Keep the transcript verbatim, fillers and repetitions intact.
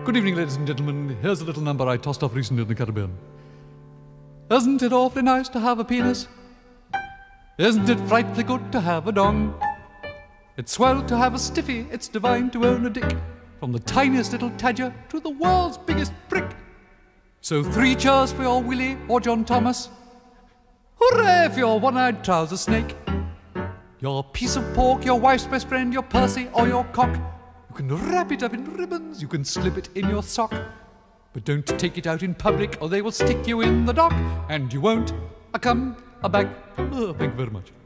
Good evening, ladies and gentlemen. Here's a little number I tossed off recently in the Caribbean. Isn't it awfully nice to have a penis? Isn't it frightfully good to have a dong? It's swell to have a stiffy, it's divine to own a dick, from the tiniest little tadger to the world's biggest prick. So three cheers for your Willie or John Thomas. Hooray for your one-eyed trouser snake. Your piece of pork, your wife's best friend, your Percy or your cock. You can wrap it up in ribbons, you can slip it in your sock. But don't take it out in public or they will stick you in the dock. And you won't a come a back. Oh, thank you very much.